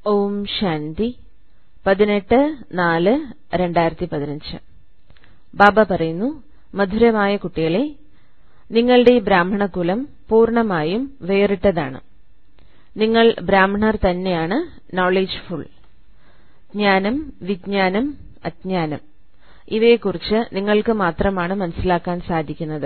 ഓം ശാന്തി 18/4/2015. ബാബ പറയുന്നു, മധുരമായ കുട്ടികളെ, നിങ്ങളുടെ ഈ ബ്രാഹ്മണകുലം പൂർണ്ണമായും വേറിട്ടതാണ്. നിങ്ങൾ ബ്രാഹ്മണർ തന്നെയാണ്, നോളജ്ഫുൾ. ജ്ഞാനം, വിജ്ഞാനം, അജ്ഞാനം ഇവയെക്കുറിച്ച് നിങ്ങൾക്ക് മാത്രമാണ് മനസ്സിലാക്കാൻ സാധിക്കുന്നത്.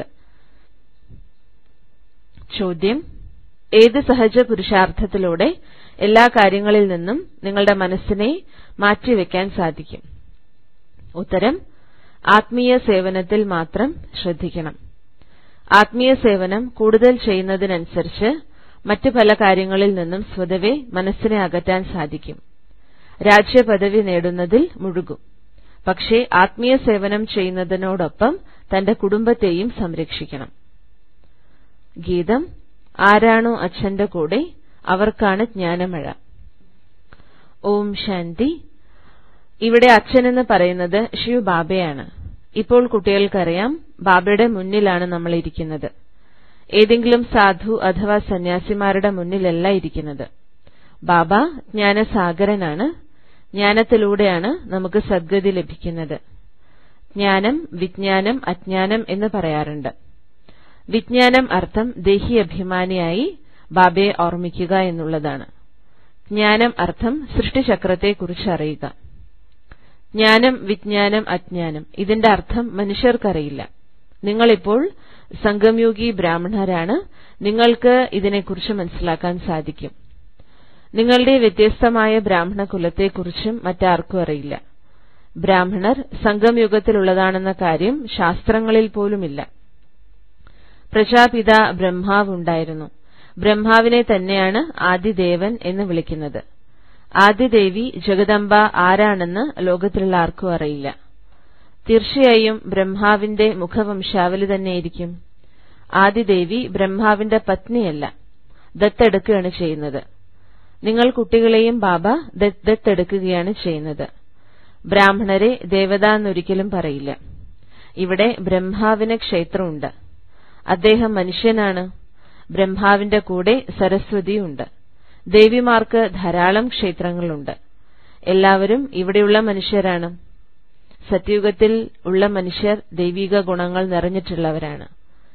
ചോദ്യം: ഏത് സഹജ പുരുഷാർത്ഥത്തിലൂടെ എല്ലാ കാര്യങ്ങളിൽ നിന്നും നിങ്ങളുടെ മനസ്സിനെ മാറ്റിവെക്കാൻ സാധിക്കും? ഉത്തരം: ആത്മീയ സേവനത്തിൽ മാത്രം ശ്രദ്ധിക്കണം. ആത്മീയ സേവനം കൂടുതൽ ചെയ്യുന്നതിനനുസരിച്ച് മറ്റു പല കാര്യങ്ങളിൽ നിന്നും സ്വതവേ മനസ്സിനെ അകറ്റാൻ സാധിക്കും. രാജ്യപദവി നേടുന്നതിൽ മുഴുകും. പക്ഷേ ആത്മീയ സേവനം ചെയ്യുന്നതിനോടൊപ്പം തന്റെ കുടുംബത്തെയും സംരക്ഷിക്കണം. ഗീതം: ആരാണോ അച്ഛന്റെ കൂടെ അവർക്കാണ് ജ്ഞാനമഴ. ഓം ശാന്തി. ഇവിടെ അച്ഛനെന്ന് പറയുന്നത് ശിവ് ബാബയാണ്. ഇപ്പോൾ കുട്ടികൾക്കറിയാം, ബാബയുടെ മുന്നിലാണ് നമ്മൾ ഇരിക്കുന്നത്. ഏതെങ്കിലും സാധു അഥവാ സന്യാസിമാരുടെ മുന്നിലല്ല ഇരിക്കുന്നത്. ബാബ ജ്ഞാനസാഗരനാണ്. ജ്ഞാനത്തിലൂടെയാണ് നമുക്ക് സദ്ഗതി ലഭിക്കുന്നത്. ജ്ഞാനം, വിജ്ഞാനം, അജ്ഞാനം എന്ന് പറയാറുണ്ട്. വിജ്ഞാനം അർത്ഥം ദേഹി അഭിമാനിയായി ബാബയെ ഓർമ്മിക്കുക എന്നുള്ളതാണ്. ജ്ഞാനം അർത്ഥം സൃഷ്ടിചക്രത്തെക്കുറിച്ച് അറിയുക. ജ്ഞാനം, വിജ്ഞാനം, അജ്ഞാനം ഇതിന്റെ അർത്ഥം മനുഷ്യർക്കറിയില്ല. നിങ്ങളിപ്പോൾ സംഗംയോഗി ബ്രാഹ്മണരാണ്. നിങ്ങൾക്ക് ഇതിനെക്കുറിച്ച് മനസ്സിലാക്കാൻ സാധിക്കും. നിങ്ങളുടെ വ്യത്യസ്തമായ ബ്രാഹ്മണ കുലത്തെക്കുറിച്ചും മറ്റാർക്കും അറിയില്ല. ബ്രാഹ്മണർ സംഗംയുഗത്തിലുള്ളതാണെന്ന കാര്യം ശാസ്ത്രങ്ങളിൽ പോലുമില്ല. പ്രജാപിത ബ്രഹ്മാവ് ഉണ്ടായിരുന്നു. ബ്രഹ്മാവിനെ തന്നെയാണ് ആദിദേവൻ എന്ന് വിളിക്കുന്നത്. ആദിദേവി ജഗദംബ ആരാണെന്ന് ലോകത്തിലുള്ള ആർക്കും അറിയില്ല. തീർച്ചയായും ബ്രഹ്മാവിന്റെ മുഖവംശാവലി തന്നെയായിരിക്കും. ആദിദേവി ബ്രഹ്മാവിന്റെ പത്നിയല്ല, ദത്തെടുക്കുകയാണ് ചെയ്യുന്നത്. നിങ്ങൾ കുട്ടികളെയും ബാബ ദത്തെടുക്കുകയാണ് ചെയ്യുന്നത്. ബ്രാഹ്മണരെ ദേവത എന്നൊരിക്കലും പറയില്ല. ഇവിടെ ബ്രഹ്മാവിന് ക്ഷേത്രമുണ്ട്. അദ്ദേഹം മനുഷ്യനാണ്. ബ്രഹ്മാവിന്റെ കൂടെ സരസ്വതിയുണ്ട്. ദേവിമാർക്ക് ധാരാളം ക്ഷേത്രങ്ങളുണ്ട്. എല്ലാവരും ഇവിടെയുള്ള മനുഷ്യരാണ്. സത്യുഗത്തിൽ ഉള്ള മനുഷ്യർ ദൈവിക ഗുണങ്ങൾ നിറഞ്ഞിട്ടുള്ളവരാണ്.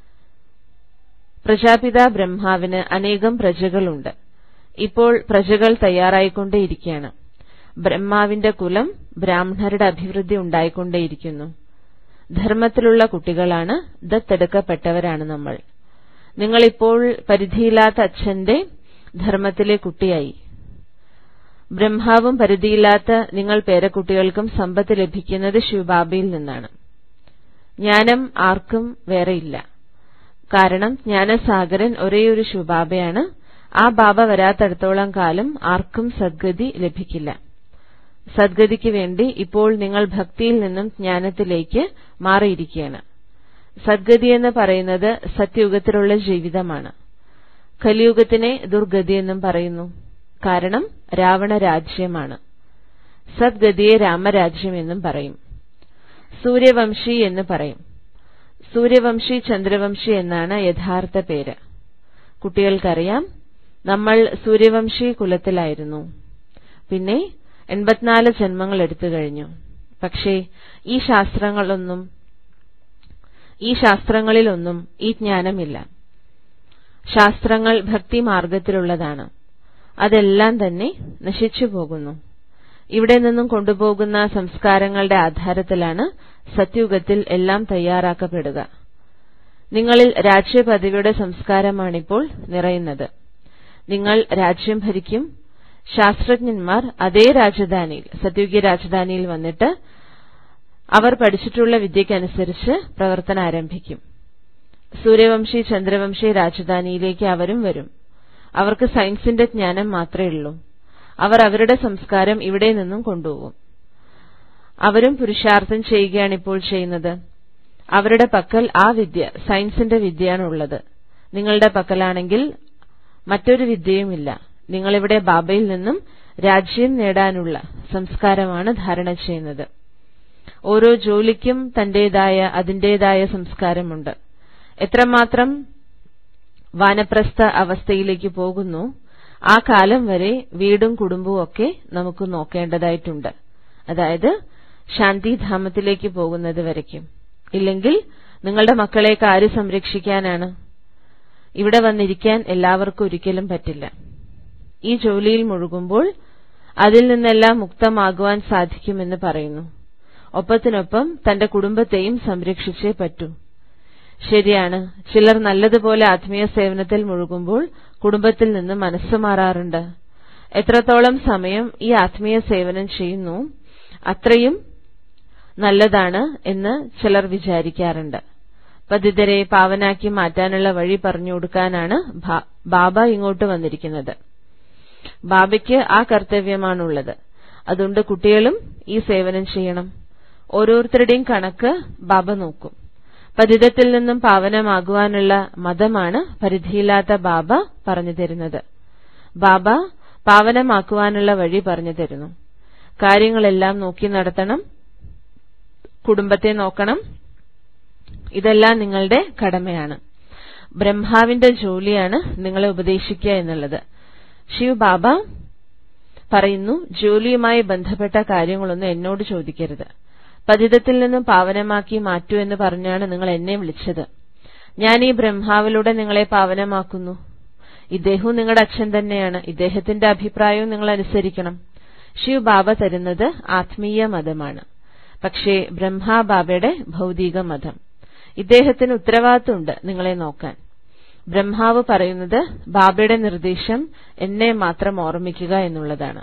പ്രജാപിത ബ്രഹ്മാവിന് അനേകം പ്രജകളുണ്ട്. ഇപ്പോൾ പ്രജകൾ തയ്യാറായിക്കൊണ്ടേയിരിക്കുകയാണ്. ബ്രഹ്മാവിന്റെ കുലം ബ്രാഹ്മണരുടെ അഭിവൃദ്ധി ഉണ്ടായിക്കൊണ്ടേയിരിക്കുന്നു. ധർമ്മത്തിലുള്ള കുട്ടികളാണ്, ദത്തെടുക്കപ്പെട്ടവരാണ് നമ്മൾ. നിങ്ങളിപ്പോൾ പരിധിയില്ലാത്ത അച്ഛന്റെ ധർമ്മത്തിലെ കുട്ടിയായി. ബ്രഹ്മാവും പരിധിയില്ലാത്ത നിങ്ങൾ പേരക്കുട്ടികൾക്കും സമ്പത്ത് ലഭിക്കുന്നത് ശിവബാബയിൽ നിന്നാണ്. ജ്ഞാനം ആർക്കും വേറെയില്ല. കാരണം ജ്ഞാനസാഗരൻ ഒരേയൊരു ശിവബാബയാണ്. ആ ബാബ വരാത്തടത്തോളം കാലം ആർക്കും സദ്ഗതി ലഭിക്കില്ല. സദ്ഗതിക്ക് വേണ്ടി ഇപ്പോൾ നിങ്ങൾ ഭക്തിയിൽ നിന്നും ജ്ഞാനത്തിലേക്ക് മാറിയിരിക്കുകയാണ്. സദ്ഗതി എന്ന് പറയുന്നത് സത്യയുഗത്തിലുള്ള ജീവിതമാണ്. കലിയുഗത്തിനെ ദുർഗതി എന്നും പറയുന്നു. കാരണം രാവണ രാജ്യമാണ്. സദ്ഗതിയെ രാമരാജ്യം എന്നും പറയും. സൂര്യവംശി എന്ന് പറയും. സൂര്യവംശി, ചന്ദ്രവംശി എന്നാണ് യഥാർത്ഥ പേര്. കുട്ടികൾക്കറിയാം, നമ്മൾ സൂര്യവംശി കുലത്തിലായിരുന്നു. പിന്നെ 84 ജന്മങ്ങൾ എടുത്തു കഴിഞ്ഞു. പക്ഷേ ഈ ശാസ്ത്രങ്ങളിലൊന്നും ഈ ജ്ഞാനമില്ല. ശാസ്ത്രങ്ങൾ ഭക്തിമാർഗത്തിലുള്ളതാണ്. അതെല്ലാം തന്നെ നശിച്ചു പോകുന്നു. ഇവിടെ നിന്നും കൊണ്ടുപോകുന്ന സംസ്കാരങ്ങളുടെ ആധാരത്തിലാണ് സത്യുഗത്തിൽ എല്ലാം തയ്യാറാക്കപ്പെടുക. നിങ്ങളിൽ രാജ്യപദവിയുടെ സംസ്കാരമാണിപ്പോൾ നിറയുന്നത്. നിങ്ങൾ രാജ്യം ഭരിക്കും. ശാസ്ത്രജ്ഞന്മാർ അതേ രാജധാനിയിൽ, സത്യുഗി രാജധാനിയിൽ വന്നിട്ട് അവർ പഠിച്ചിട്ടുള്ള വിദ്യയ്ക്കനുസരിച്ച് പ്രവർത്തനം ആരംഭിക്കും. സൂര്യവംശി, ചന്ദ്രവംശി രാജധാനിയിലേക്ക് അവരും വരും. അവർക്ക് സയൻസിന്റെ ജ്ഞാനം മാത്രമേ ഉള്ളൂ. അവർ അവരുടെ സംസ്കാരം ഇവിടെ നിന്നും കൊണ്ടുപോകും. അവരും പുരുഷാർത്ഥം ചെയ്യുകയാണ് ഇപ്പോൾ ചെയ്യുന്നത്. അവരുടെ പക്കൽ ആ വിദ്യ, സയൻസിന്റെ വിദ്യയാണുള്ളത്. നിങ്ങളുടെ പക്കലാണെങ്കിൽ മറ്റൊരു വിദ്യയുമില്ല. നിങ്ങളിവിടെ ബാബയിൽ നിന്നും രാജ്യം നേടാനുള്ള സംസ്കാരമാണ് ധാരണ ചെയ്യുന്നത്. ഓരോ ജോലിക്കും അതിന്റേതായ സംസ്കാരമുണ്ട്. എത്രമാത്രം വാനപ്രസ്ഥ അവസ്ഥയിലേക്ക് പോകുന്നു, ആ കാലം വരെ വീടും കുടുംബവും ഒക്കെ നമുക്ക് നോക്കേണ്ടതായിട്ടുണ്ട്. അതായത് ശാന്തിധാമത്തിലേക്ക് പോകുന്നത് വരയ്ക്കും. ഇല്ലെങ്കിൽ നിങ്ങളുടെ മക്കളെയൊക്കെ ആര് സംരക്ഷിക്കാനാണ്? ഇവിടെ വന്നിരിക്കാൻ എല്ലാവർക്കും ഒരിക്കലും പറ്റില്ല. ഈ ജോലിയിൽ മുഴുകുമ്പോൾ അതിൽ നിന്നെല്ലാം മുക്തമാകുവാൻ സാധിക്കുമെന്ന് പറയുന്നു. ഒപ്പത്തിനൊപ്പം തന്റെ കുടുംബത്തെയും സംരക്ഷിച്ചേ പറ്റൂ. ശരിയാണ്, ചിലർ നല്ലതുപോലെ ആത്മീയ സേവനത്തിൽ മുഴുകുമ്പോൾ കുടുംബത്തിൽ നിന്ന് മനസ്സ് മാറാറുണ്ട്. എത്രത്തോളം സമയം ഈ ആത്മീയ സേവനം ചെയ്യുന്നു അത്രയും നല്ലതാണ് എന്ന് ചിലർ വിചാരിക്കാറുണ്ട്. പതിതരെ പാവനാക്കി മാറ്റാനുള്ള വഴി പറഞ്ഞു കൊടുക്കാനാണ് ബാബ ഇങ്ങോട്ട് വന്നിരിക്കുന്നത്. ബാബയ്ക്ക് ആ കർത്തവ്യമാണുള്ളത്. അതുകൊണ്ട് കുട്ടികളും ഈ സേവനം ചെയ്യണം. ഓരോരുത്തരുടെയും കണക്ക് ബാബ നോക്കും. പതിതത്തിൽ നിന്നും പാവനമാകുവാനുള്ള മതമാണ് പരിധിയില്ലാത്ത ബാബ പറഞ്ഞു തരുന്നത്. ബാബ പാവനമാക്കുവാനുള്ള വഴി പറഞ്ഞു തരുന്നു. കാര്യങ്ങളെല്ലാം നോക്കി നടത്തണം, കുടുംബത്തെ നോക്കണം. ഇതെല്ലാം നിങ്ങളുടെ കടമയാണ്. ബ്രഹ്മാവിന്റെ ജോലിയാണ് നിങ്ങളെ ഉപദേശിക്കുക എന്നുള്ളത്. ശിവ് ബാബ പറയുന്നു, ജോലിയുമായി ബന്ധപ്പെട്ട കാര്യങ്ങളൊന്നും എന്നോട് ചോദിക്കരുത്. പതിതത്തിൽ നിന്നും പാവനമാക്കി മാറ്റൂ എന്ന് പറഞ്ഞാണ് നിങ്ങൾ എന്നെ വിളിച്ചത്. ഞാൻ ഈ ബ്രഹ്മാവിലൂടെ നിങ്ങളെ പാവനമാക്കുന്നു. ഇദ്ദേഹവും നിങ്ങളുടെ അച്ഛൻ തന്നെയാണ്. ഇദ്ദേഹത്തിന്റെ അഭിപ്രായവും നിങ്ങൾ അനുസരിക്കണം. ശിവ് ബാബ തരുന്നത് ആത്മീയ മതമാണ്. പക്ഷേ ബ്രഹ്മാ ബാബയുടെ ഭൗതിക മതം. ഇദ്ദേഹത്തിന് ഉത്തരവാദിത്തമുണ്ട് നിങ്ങളെ നോക്കാൻ. ബ്രഹ്മാവ് പറയുന്നത് ബാബയുടെ നിർദ്ദേശം എന്നെ മാത്രം ഓർമ്മിക്കുക എന്നുള്ളതാണ്.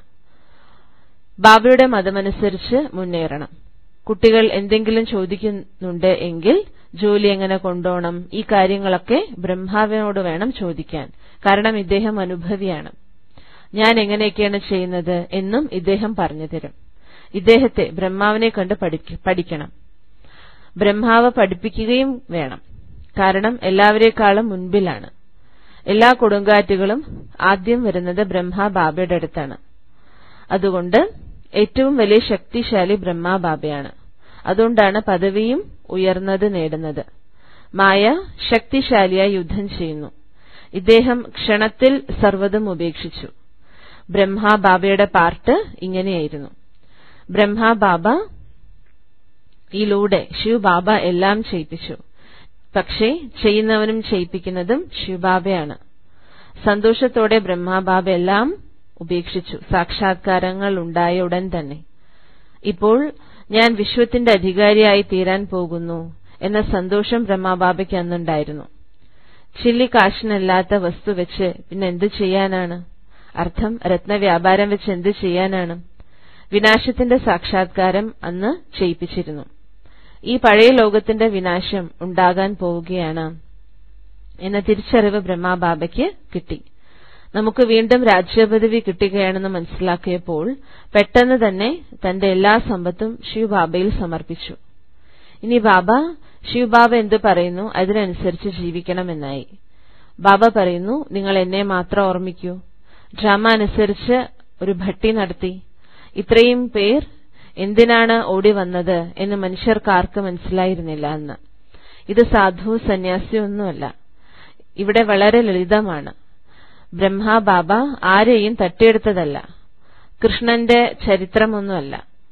ബാബയുടെ മതമനുസരിച്ച് മുന്നേറണം. കുട്ടികൾ എന്തെങ്കിലും ചോദിക്കുന്നുണ്ട് എങ്കിൽ ജോലി എങ്ങനെ കൊണ്ടുപോകണം, ഈ കാര്യങ്ങളൊക്കെ ബ്രഹ്മാവിനോട് വേണം ചോദിക്കാൻ. കാരണം ഇദ്ദേഹം അനുഭവിയാണ്. ഞാൻ എങ്ങനെയൊക്കെയാണ് ചെയ്യുന്നത് എന്നും ഇദ്ദേഹം പറഞ്ഞു തരും. ഇദ്ദേഹത്തെ ബ്രഹ്മാവിനെ കണ്ട് പഠിക്കണം. ബ്രഹ്മാവ് പഠിപ്പിക്കുകയും വേണം. കാരണം എല്ലാവരെക്കാളും മുൻപിലാണ്. എല്ലാ കൊടുങ്കാറ്റുകളും ആദ്യം വരുന്നത് ബ്രഹ്മാ ബാബയുടെ അടുത്താണ്. അതുകൊണ്ട് ഏറ്റവും വലിയ ശക്തിശാലി ബ്രഹ്മാ ബാബയാണ്. അതുകൊണ്ടാണ് പദവിയും ഉയർന്നത് നേടുന്നത്. മായ ശക്തിശാലിയായി യുദ്ധം ചെയ്യുന്നു. ഇദ്ദേഹം ക്ഷണത്തിൽ സർവ്വതും ഉപേക്ഷിച്ചു. ബ്രഹ്മാ ബാബയുടെ പാർട്ട് ഇങ്ങനെയായിരുന്നു. ബ്രഹ്മാ ബാബ യിലൂടെ ശിവ് ബാബ എല്ലാം ചെയ്യിപ്പിച്ചു. പക്ഷേ ചെയ്യുന്നവനും ചെയ്യിപ്പിക്കുന്നതും ശിവബാബയാണ്. സന്തോഷത്തോടെ ബ്രഹ്മാബാബ എല്ലാം ഉപേക്ഷിച്ചു. സാക്ഷാത്കാരങ്ങൾ ഉണ്ടായ ഉടൻ തന്നെ ഇപ്പോൾ ഞാൻ വിശ്വത്തിന്റെ അധികാരിയായി തീരാൻ പോകുന്നു എന്ന സന്തോഷം ബ്രഹ്മാബാബയ്ക്ക് അന്നുണ്ടായിരുന്നു. ചില്ലി കാശിനല്ലാത്ത വസ്തു വെച്ച് പിന്നെ എന്ത് ചെയ്യാനാണ്? അർത്ഥം രത്നവ്യാപാരം വെച്ച് എന്ത് ചെയ്യാനാണ്? വിനാശത്തിന്റെ സാക്ഷാത്കാരം അന്ന് ചെയ്യിപ്പിച്ചിരുന്നു. ഈ പഴയ ലോകത്തിന്റെ വിനാശം ഉണ്ടാകാൻ പോവുകയാണ് എന്ന തിരിച്ചറിവ് ബ്രഹ്മാബാബയ്ക്ക് കിട്ടി. നമുക്ക് വീണ്ടും രാജ്യപദവി കിട്ടുകയാണെന്ന് മനസ്സിലാക്കിയപ്പോൾ പെട്ടെന്ന് തന്നെ തന്റെ എല്ലാ സമ്പത്തും ശിവബാബയിൽ സമർപ്പിച്ചു. ഇനി ബാബ ശിവബാബ എന്തു പറയുന്നു അതിനനുസരിച്ച് ജീവിക്കണമെന്നായി. ബാബ പറയുന്നു, നിങ്ങൾ എന്നെ മാത്രം ഓർമ്മിക്കൂ. ഡ്രാമ അനുസരിച്ച് ഒരു ഭട്ടി നടത്തി. ഇത്രയും പേർ എന്തിനാണ് ഓടി വന്നത് എന്ന് മനുഷ്യർക്കാർക്ക് മനസ്സിലായിരുന്നില്ല അന്ന്. ഇത് സാധു സന്യാസിയൊന്നുമല്ല. ഇവിടെ വളരെ ലളിതമാണ്. ബ്രഹ്മാ ബാബ ആരെയും തട്ടിയെടുത്തതല്ല. കൃഷ്ണന്റെ ചരിത്രമൊന്നുമല്ല.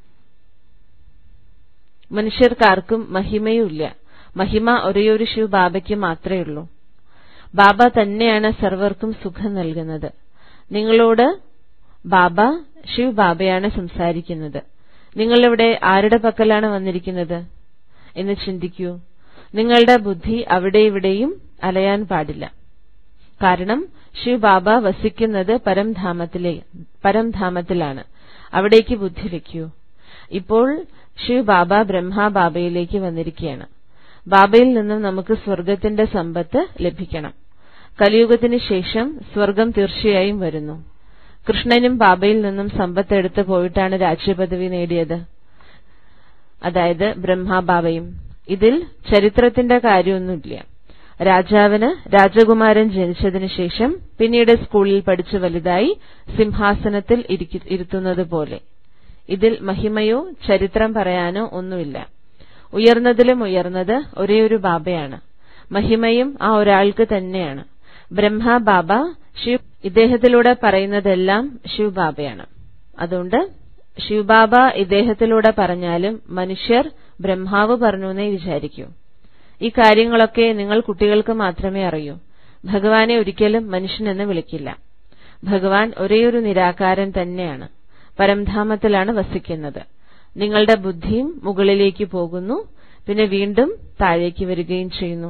മനുഷ്യർക്കാർക്കും മഹിമയുമില്ല. മഹിമ ഒരേയൊരു ശിവ് ബാബയ്ക്ക് മാത്രമേ ഉള്ളൂ. ബാബ തന്നെയാണ് സർവർക്കും സുഖം നൽകുന്നത്. നിങ്ങളോട് ബാബ ശിവ് ബാബയാണ് സംസാരിക്കുന്നത്. നിങ്ങളിവിടെ ആരുടെ പക്കലാണ് വന്നിരിക്കുന്നത് എന്ന് ചിന്തിക്കൂ. നിങ്ങളുടെ ബുദ്ധി അവിടെ ഇവിടെയും അലയാൻ പാടില്ല. കാരണം ശിവ് ബാബ വസിക്കുന്നത് പരംധാമത്തിലാണ്. അവിടേക്ക് ബുദ്ധി വയ്ക്കൂ. ഇപ്പോൾ ശിവ് ബാബ ബ്രഹ്മാ ബാബയിലേക്ക് വന്നിരിക്കുകയാണ്. ബാബയിൽ നിന്നും നമുക്ക് സ്വർഗത്തിന്റെ സമ്പത്ത് ലഭിക്കണം. കലിയുഗത്തിന് ശേഷം സ്വർഗം തീർച്ചയായും വരുന്നു. കൃഷ്ണനും ബാബയിൽ നിന്നും സമ്പത്ത് എടുത്തു പോയിട്ടാണ് രാജ്യപദവി നേടിയത്. അതായത് ബ്രഹ്മാ ബാബയും. ഇതിൽ ചരിത്രത്തിന്റെ കാര്യമൊന്നുമില്ല. രാജാവിന് രാജകുമാരൻ ജനിച്ചതിനു ശേഷം പിന്നീട് സ്കൂളിൽ പഠിച്ചു വലുതായി സിംഹാസനത്തിൽ ഇരുത്തുന്നത് പോലെ. ഇതിൽ മഹിമയോ ചരിത്രം പറയാനോ ഒന്നുമില്ല. ഉയർന്നതിലും ഉയർന്നത് ഒരേയൊരു ബാബയാണ്. മഹിമയും ആ ഒരാൾക്ക് തന്നെയാണ്. ബ്രഹ്മാ ബാബ ഇദ്ദേഹത്തിലൂടെ പറയുന്നതെല്ലാം ശിവബാബയാണ്. അതുകൊണ്ട് ശിവബാബ ഇദ്ദേഹത്തിലൂടെ പറഞ്ഞാലും മനുഷ്യർ ബ്രഹ്മാവ് പറഞ്ഞു എന്നേ വിചാരിക്കൂ. ഈ കാര്യങ്ങളൊക്കെ നിങ്ങൾ കുട്ടികൾക്ക് മാത്രമേ അറിയൂ. ഭഗവാനെ ഒരിക്കലും മനുഷ്യനെന്ന് വിളിക്കില്ല. ഭഗവാൻ ഒരേയൊരു നിരാകാരൻ തന്നെയാണ്. പരംധാമത്തിലാണ് വസിക്കുന്നത്. നിങ്ങളുടെ ബുദ്ധിയും മുകളിലേക്ക് പോകുന്നു, പിന്നെ വീണ്ടും താഴേക്ക് വരികയും ചെയ്യുന്നു.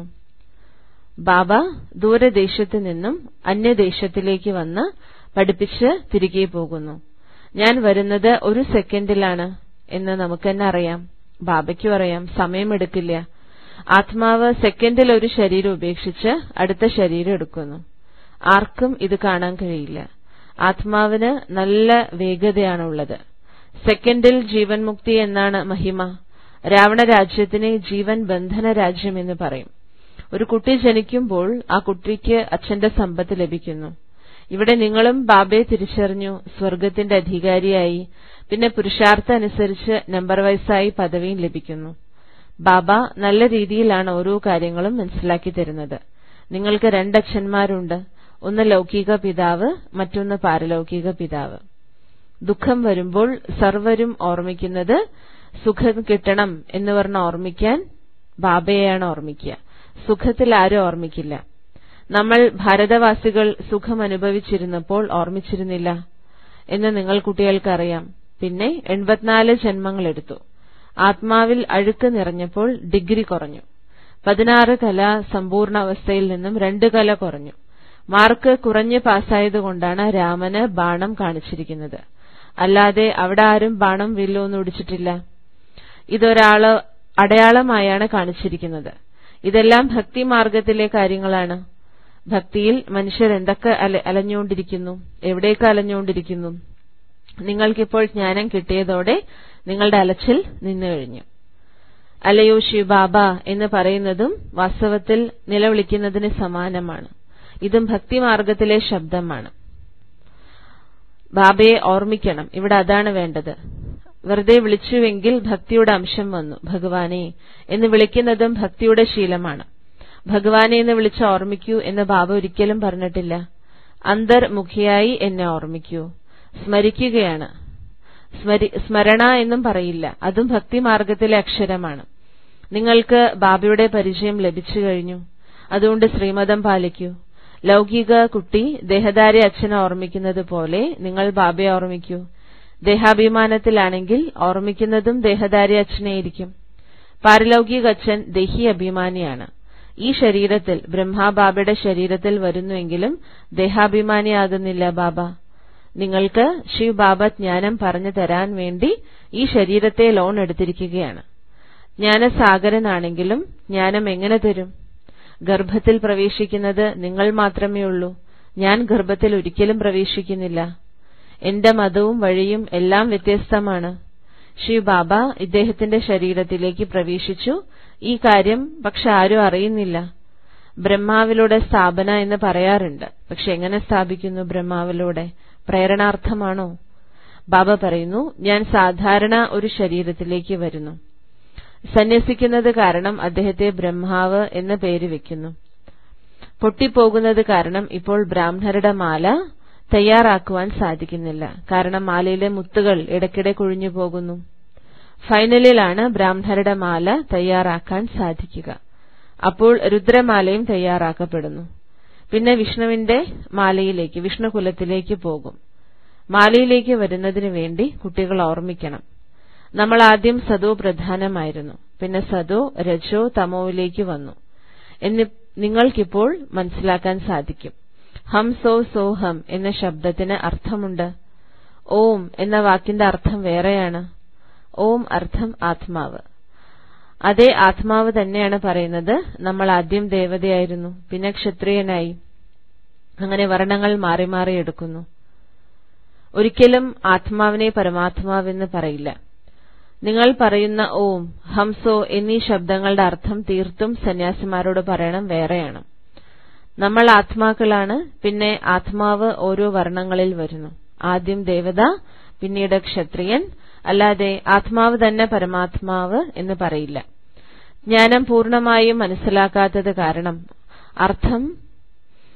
ബാബ ദൂരദേശത്തു നിന്നും അന്യദേശത്തിലേക്ക് വന്ന് പഠിപ്പിച്ച് തിരികെ പോകുന്നു. ഞാൻ വരുന്നത് 1 സെക്കൻഡിലാണ് എന്ന് നമുക്കെന്നെ അറിയാം. ബാബയ്ക്കും അറിയാം, സമയമെടുക്കില്ല. ആത്മാവ് സെക്കൻഡിൽ ഒരു ശരീരം ഉപേക്ഷിച്ച് അടുത്ത ശരീരം എടുക്കുന്നു. ആർക്കും ഇത് കാണാൻ കഴിയില്ല. ആത്മാവിന് നല്ല വേഗതയാണുള്ളത്. സെക്കൻഡിൽ ജീവൻ മുക്തി എന്നാണ് മഹിമ. രാവണ രാജ്യത്തിനെ ജീവൻ ബന്ധന രാജ്യം എന്ന് പറയും. ഒരു കുട്ടി ജനിക്കുമ്പോൾ ആ കുട്ടിക്ക് അച്ഛന്റെ സമ്പത്ത് ലഭിക്കുന്നു. ഇവിടെ നിങ്ങളും ബാബയെ തിരിച്ചറിഞ്ഞു, സ്വർഗത്തിന്റെ അധികാരിയായി. പിന്നെ പുരുഷാർത്ഥം അനുസരിച്ച് നമ്പർ വൈസായി പദവിയും ലഭിക്കുന്നു. ബാബ നല്ല രീതിയിലാണ് ഓരോ കാര്യങ്ങളും മനസ്സിലാക്കി തരുന്നത്. നിങ്ങൾക്ക് 2 അച്ഛന്മാരുണ്ട്. ഒന്ന് ലൗകിക പിതാവ്, മറ്റൊന്ന് പാരലൗകിക പിതാവ്. ദുഃഖം വരുമ്പോൾ സർവരും ഓർമ്മിക്കുന്നത് സുഖം കിട്ടണം എന്ന് പറഞ്ഞ് ഓർമ്മിക്കാൻ ബാബയെയാണ് ഓർമ്മിക്കുക. സുഖത്തിൽ ആരും ഓർമ്മിക്കില്ല. നമ്മൾ ഭാരതവാസികൾ സുഖം അനുഭവിച്ചിരുന്നപ്പോൾ ഓർമ്മിച്ചിരുന്നില്ല എന്ന് നിങ്ങൾ കുട്ടികൾക്കറിയാം. പിന്നെ 84 ജന്മങ്ങളെടുത്തു. ആത്മാവിൽ അഴുക്ക് നിറഞ്ഞപ്പോൾ ഡിഗ്രി കുറഞ്ഞു. 16 കല സമ്പൂർണ്ണ അവസ്ഥയിൽ നിന്നും 2 കല കുറഞ്ഞു. മാർക്ക് കുറഞ്ഞ് പാസ്സായതുകൊണ്ടാണ് രാമന് ബാണം കാണിച്ചിരിക്കുന്നത്. അല്ലാതെ അവിടെ ആരും ബാണം വില്ലൊന്നും ഒടിച്ചിട്ടില്ല. ഇതൊരാള് അടയാളമായാണ് കാണിച്ചിരിക്കുന്നത്. ഇതെല്ലാം ഭക്തി മാർഗത്തിലെ കാര്യങ്ങളാണ്. ഭക്തിയിൽ മനുഷ്യർ എന്തൊക്കെ അലഞ്ഞുകൊണ്ടിരിക്കുന്നു, എവിടേക്ക് അലഞ്ഞുകൊണ്ടിരിക്കുന്നു. നിങ്ങൾക്കിപ്പോൾ ജ്ഞാനം കിട്ടിയതോടെ നിങ്ങളുടെ അലച്ചിൽ നിന്നു കഴിഞ്ഞു. അലയോ ശിവബാബ എന്ന് പറയുന്നതും വാസ്തവത്തിൽ നിലവിളിക്കുന്നതിന് സമാനമാണ്. ഇതും ഭക്തിമാർഗത്തിലെ ശബ്ദമാണ്. ബാബയെ ഓർമ്മിക്കണം. ഇവിടെ അതാണ് വേണ്ടത്. വെറുതെ വിളിച്ചുവെങ്കിൽ ഭക്തിയുടെ അംശം വന്നു. ഭഗവാനെ എന്ന് വിളിക്കുന്നതും ഭക്തിയുടെ ശീലമാണ്. ഭഗവാനെ എന്ന് വിളിച്ച് ഓർമ്മിക്കൂ എന്ന് ബാബ ഒരിക്കലും പറഞ്ഞിട്ടില്ല. അന്തർമുഖിയായി എന്നെ ഓർമ്മിക്കൂ. സ്മരിക്കുകയാണ്. സ്മരണ എന്നും പറയില്ല. അതും ഭക്തിമാർഗത്തിലെ അക്ഷരമാണ്. നിങ്ങൾക്ക് ബാബയുടെ പരിചയം ലഭിച്ചു കഴിഞ്ഞു. അതുകൊണ്ട് ശ്രീമതം പാലിക്കൂ. ലൗകിക കുട്ടി ദേഹധാരി അച്ഛനെ ഓർമ്മിക്കുന്നത് പോലെ നിങ്ങൾ ബാബയെ ഓർമ്മിക്കൂ. ദേഹാഭിമാനത്തിലാണെങ്കിൽ ഓർമ്മിക്കുന്നതും ദേഹധാരി അച്ഛനെയിരിക്കും. പാരലൗകിക അച്ഛൻ ദേഹി അഭിമാനിയാണ്. ഈ ശരീരത്തിൽ ബ്രഹ്മാബാബയുടെ ശരീരത്തിൽ വരുന്നുവെങ്കിലും ദേഹാഭിമാനിയാകുന്നില്ല ബാബ. നിങ്ങൾക്ക് ശിവ് ബാബ ജ്ഞാനം പറഞ്ഞു തരാൻ വേണ്ടി ഈ ശരീരത്തെ ലോൺ എടുത്തിരിക്കുകയാണ്. ജ്ഞാനസാഗരനാണെങ്കിലും ജ്ഞാനം എങ്ങനെ തരും? ഗർഭത്തിൽ പ്രവേശിക്കുന്നത് നിങ്ങൾ മാത്രമേ ഉള്ളൂ. ഞാൻ ഗർഭത്തിൽ ഒരിക്കലും പ്രവേശിക്കുന്നില്ല. എന്റെ മതവും വഴിയും എല്ലാം വ്യത്യസ്തമാണ്. ശിവ് ബാബ ഇദ്ദേഹത്തിന്റെ ശരീരത്തിലേക്ക് പ്രവേശിച്ചു. ഈ കാര്യം പക്ഷെ ആരും അറിയുന്നില്ല. ബ്രഹ്മാവിലൂടെ സ്ഥാപന എന്ന് പറയാറുണ്ട്. പക്ഷെ എങ്ങനെ സ്ഥാപിക്കുന്നു? ബ്രഹ്മാവിലൂടെ. പ്രേരണാർത്ഥമാണോ? ബാബ പറയുന്നു, ഞാൻ സാധാരണ ഒരു ശരീരത്തിലേക്ക് വരുന്നു. സന്യസിക്കുന്നത് കാരണം അദ്ദേഹത്തെ ബ്രഹ്മാവ് എന്ന പേര് വെക്കുന്നു. പൊട്ടിപ്പോകുന്നത് കാരണം ഇപ്പോൾ ബ്രാഹ്മണരുടെ മാല തയ്യാറാക്കുവാൻ സാധിക്കുന്നില്ല. കാരണം മാലയിലെ മുത്തുകൾ ഇടയ്ക്കിടെ കൊഴിഞ്ഞു പോകുന്നു. ഫൈനലിലാണ് ബ്രാഹ്മണരുടെ മാല തയ്യാറാക്കാൻ സാധിക്കുക. അപ്പോൾ രുദ്രമാലയും തയ്യാറാക്കപ്പെടുന്നു. പിന്നെ വിഷ്ണുവിന്റെ മാലയിലേക്ക്, വിഷ്ണുകുലത്തിലേക്ക് പോകും. മാലയിലേക്ക് വരുന്നതിന് വേണ്ടി കുട്ടികൾ ഓർമ്മിക്കണം. നമ്മൾ ആദ്യം സതോ പ്രധാനമായിരുന്നു. പിന്നെ സതോ രജോ തമോയിലേക്ക് വന്നു എന്ന് നിങ്ങൾക്കിപ്പോൾ മനസ്സിലാക്കാൻ സാധിക്കും. ഹം സോ സോഹം എന്ന ശബ്ദത്തിന് അർത്ഥമുണ്ട്. ഓം എന്ന വാക്കിന്റെ അർത്ഥം വേറെയാണ്. ഓം അർത്ഥം ആത്മാവ്. അതേ ആത്മാവ് തന്നെയാണ് പറയുന്നത്, നമ്മൾ ആദ്യം ദേവതയായിരുന്നു, പിന്നെ ക്ഷത്രിയനായി. അങ്ങനെ വർണ്ണങ്ങൾ മാറി മാറി എടുക്കുന്നു. ഒരിക്കലും ആത്മാവിനെ പരമാത്മാവെന്ന് പറയില്ല. നിങ്ങൾ പറയുന്ന ഓം, ഹംസോ എന്നീ ശബ്ദങ്ങളുടെ അർത്ഥം തീർത്തും സന്യാസിമാരോട് പറയണം വേറെയാണ്. നമ്മൾ ആത്മാക്കളാണ്. പിന്നെ ആത്മാവ് ഓരോ വർണ്ണങ്ങളിൽ വരുന്നു. ആദ്യം ദേവത, പിന്നീട് ക്ഷത്രിയൻ. അല്ലാതെ ആത്മാവ് തന്നെ പരമാത്മാവ് എന്ന് പറയില്ല. ജ്ഞാനം പൂർണ്ണമായും മനസ്സിലാക്കാത്തത് കാരണം അർത്ഥം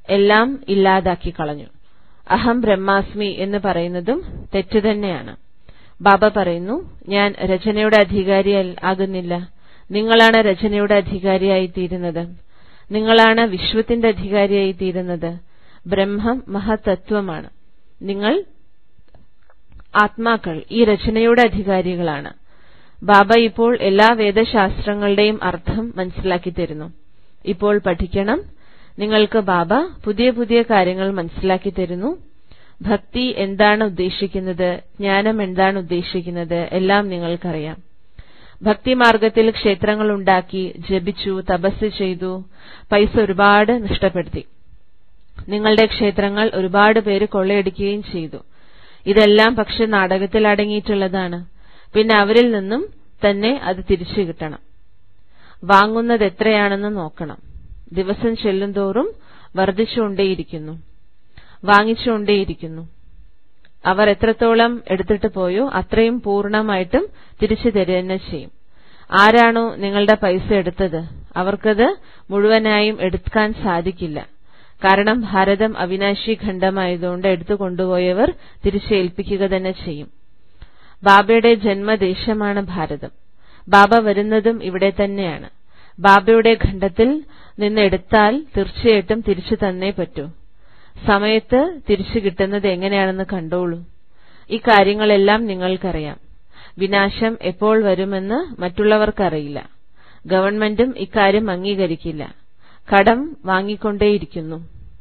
എല്ലാം ഇല്ലാതാക്കി കളഞ്ഞു. അഹം ബ്രഹ്മാസ്മി എന്ന് പറയുന്നതും തെറ്റ് തന്നെയാണ്. ബാബ പറയുന്നു, ഞാൻ രചനയുടെ അധികാരി ആകുന്നില്ല, നിങ്ങളാണ് രചനയുടെ അധികാരിയായി തീരുന്നത്, നിങ്ങളാണ് വിശ്വത്തിന്റെ അധികാരിയായി തീരുന്നത്. ബ്രഹ്മം മഹത്തത്വമാണ്. നിങ്ങൾ ആത്മാക്കൾ ഈ രചനയുടെ അധികാരികളാണ്. ബാബ ഇപ്പോൾ എല്ലാ വേദശാസ്ത്രങ്ങളുടെയും അർത്ഥം മനസ്സിലാക്കി തരുന്നു. ഇപ്പോൾ പഠിക്കണം. നിങ്ങൾക്ക് ബാബ പുതിയ പുതിയ കാര്യങ്ങൾ മനസ്സിലാക്കി തരുന്നു. ഭക്തി എന്താണ് ഉദ്ദേശിക്കുന്നത്, ജ്ഞാനം എന്താണ് ഉദ്ദേശിക്കുന്നത്, എല്ലാം നിങ്ങൾക്കറിയാം. ഭക്തിമാർഗത്തിൽ ക്ഷേത്രങ്ങൾ ഉണ്ടാക്കി, ജപിച്ചു, തപസ് ചെയ്തു, പൈസ ഒരുപാട് നഷ്ടപ്പെടുത്തി. നിങ്ങളുടെ ക്ഷേത്രങ്ങൾ ഒരുപാട് പേര് കൊള്ളയടിക്കുകയും ചെയ്തു. ഇതെല്ലാം പക്ഷെ നാടകത്തിൽ അടങ്ങിയിട്ടുള്ളതാണ്. പിന്നെ അവരിൽ നിന്നും തന്നെ അത് തിരിച്ചു കിട്ടണം. വാങ്ങുന്നത് എത്രയാണെന്ന് നോക്കണം. ദിവസം ചെല്ലുന്തോറും വർദ്ധിച്ചുകൊണ്ടേയിരിക്കുന്നു, വാങ്ങിച്ചുകൊണ്ടേയിരിക്കുന്നു. അവർ എത്രത്തോളം എടുത്തിട്ട് പോയോ അത്രയും പൂർണ്ണമായിട്ടും തിരിച്ചു തരിക തന്നെ ചെയ്യും. ആരാണോ നിങ്ങളുടെ പൈസ എടുത്തത് അവർക്കത് മുഴുവനായും എടുക്കാൻ സാധിക്കില്ല. കാരണം ഭാരതം അവിനാശി ഖണ്ഡമായതുകൊണ്ട് എടുത്തുകൊണ്ടുപോയവർ തിരിച്ചേൽപ്പിക്കുക തന്നെ ചെയ്യും. ബാബയുടെ ജന്മദേശമാണ് ഭാരതം. ബാബ വരുന്നതും ഇവിടെ തന്നെയാണ്. ബാബയുടെ ഖണ്ഡത്തിൽ നിന്ന് എടുത്താൽ തീർച്ചയായിട്ടും തിരിച്ചു തന്നേ പറ്റൂ. സമയത്ത് തിരിച്ചു കിട്ടുന്നത് എങ്ങനെയാണെന്ന് കണ്ടോളൂ. ഈ കാര്യങ്ങളെല്ലാം നിങ്ങൾക്കറിയാം. വിനാശം എപ്പോൾ വരുമെന്ന് മറ്റുള്ളവർക്കറിയില്ല. ഗവൺമെന്റും ഇക്കാര്യം അംഗീകരിക്കില്ല. കടം വാങ്ങിക്കൊണ്ടേയിരിക്കുന്നു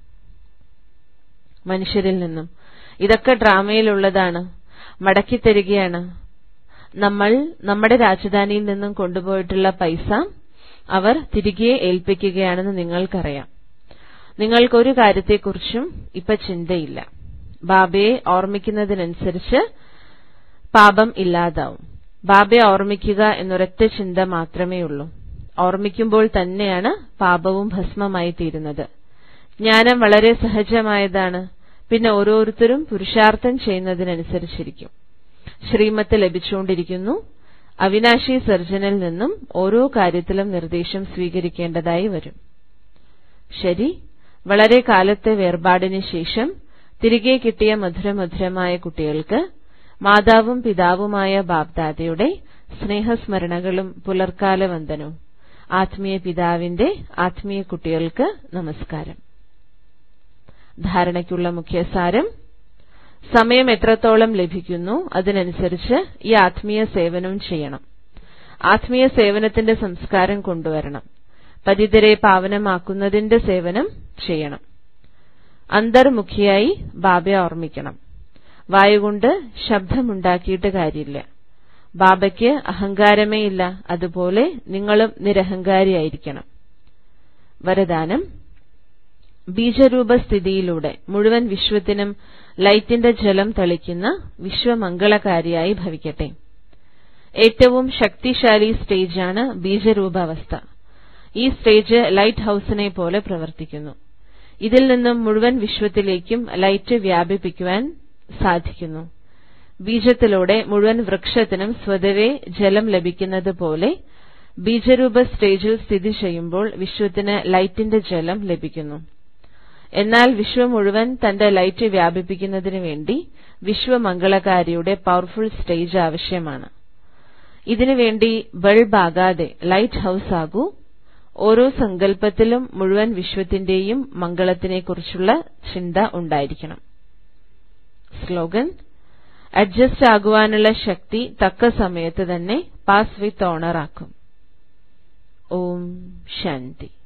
മനുഷ്യരിൽ നിന്നും. ഇതൊക്കെ ഡ്രാമയിലുള്ളതാണ്, മടക്കിത്തരികയാണ്. നമ്മൾ നമ്മുടെ രാജധാനിയിൽ നിന്നും കൊണ്ടുപോയിട്ടുള്ള പൈസ അവർ തിരികെ ഏൽപ്പിക്കുകയാണെന്ന് നിങ്ങൾക്കറിയാം. നിങ്ങൾക്കൊരു കാര്യത്തെക്കുറിച്ചും ഇപ്പൊ ചിന്തയില്ല. ബാബയെ ഓർമ്മിക്കുന്നതിനനുസരിച്ച് പാപം ഇല്ലാതാവും. ബാബയെ ഓർമ്മിക്കുക എന്നൊരൊറ്റ ചിന്ത മാത്രമേ ഉള്ളൂ. ഓർമ്മിക്കുമ്പോൾ തന്നെയാണ് പാപവും ഭസ്മമായി തീരുന്നത്. ജ്ഞാനം വളരെ സഹജമായതാണ്. പിന്നെ ഓരോരുത്തരും പുരുഷാർത്ഥം ചെയ്യുന്നതിനനുസരിച്ചിരിക്കും. ശ്രീമത്ത് ലഭിച്ചുകൊണ്ടിരിക്കുന്നു. അവിനാശി സർജനിൽ നിന്നും ഓരോ കാര്യത്തിലും നിർദ്ദേശം സ്വീകരിക്കേണ്ടതായി വരും. ശരി, വളരെ കാലത്തെ വേർപാടിന് ശേഷം തിരികെ കിട്ടിയ മധുരമധുരമായ കുട്ടികൾക്ക് മാതാവും പിതാവുമായ ബാബ്ദാദയുടെ സ്നേഹസ്മരണകളും പുലർക്കാല വന്ദനവും. ആത്മീയ പിതാവിന്റെ ആത്മീയ കുട്ടികൾക്ക് നമസ്കാരം. ധാരണയ്ക്കുള്ള മുഖ്യസാരം: സമയം എത്രത്തോളം ലഭിക്കുന്നു അതിനനുസരിച്ച് ഈ ആത്മീയ സേവനം ചെയ്യണം. ആത്മീയ സേവനത്തിന്റെ സംസ്കാരം കൊണ്ടുവരണം. പതിതരെ പാവനമാക്കുന്നതിന്റെ സേവനം ചെയ്യണം. അന്തർമുഖിയായി ബാബയെ ഓർമ്മിക്കണം. വായുകൊണ്ട് ശബ്ദമുണ്ടാക്കിയിട്ട് കാര്യമില്ല. ബാബയ്ക്ക് അഹങ്കാരമേ ഇല്ല. അതുപോലെ നിങ്ങളും നിരഹങ്കാരിയായിരിക്കണം. വരദാനം: ബീജരൂപസ്ഥിതിയിലൂടെ മുഴുവൻ വിശ്വത്തിനും ലൈറ്റിന്റെ ജലം തളിക്കുന്ന വിശ്വമംഗളകാരിയായി ഭവിക്കട്ടെ. ഏറ്റവും ശക്തിശാലി സ്റ്റേജാണ് ബീജരൂപാവസ്ഥ. ഈ സ്റ്റേജ് ലൈറ്റ് ഹൌസിനെ പോലെ പ്രവർത്തിക്കുന്നു. ഇതിൽ നിന്നും മുഴുവൻ വിശ്വത്തിലേക്കും ലൈറ്റ് വ്യാപിപ്പിക്കുവാൻ സാധിക്കുന്നു. ബീജത്തിലൂടെ മുഴുവൻ വൃക്ഷത്തിനും സ്വതവേ ജലം ലഭിക്കുന്നത് പോലെ ബീജരൂപ സ്റ്റേജിൽ സ്ഥിതി ചെയ്യുമ്പോൾ വിശ്വത്തിന് ലൈറ്റിന്റെ ജലം ലഭിക്കുന്നു. എന്നാൽ വിശ്വം മുഴുവൻ തന്റെ ലൈറ്റ് വ്യാപിപ്പിക്കുന്നതിനു വേണ്ടി വിശ്വമംഗളകാരിയുടെ പവർഫുൾ സ്റ്റേജ് ആവശ്യമാണ്. ഇതിനുവേണ്ടി ബൾബാകാതെ ലൈറ്റ് ഹൌസ് ആകൂ. ഓരോ സങ്കല്പത്തിലും മുഴുവൻ വിശ്വത്തിന്റെയും മംഗളത്തിനെക്കുറിച്ചുള്ള ചിന്ത ഉണ്ടായിരിക്കണം. സ്ലോഗൻ: അഡ്ജസ്റ്റ് ആകുവാനുള്ള ശക്തി തക്ക സമയത്ത് തന്നെ പാസ് വിത്ത് ഓണർ ആക്കും. ഓം ശാന്തി.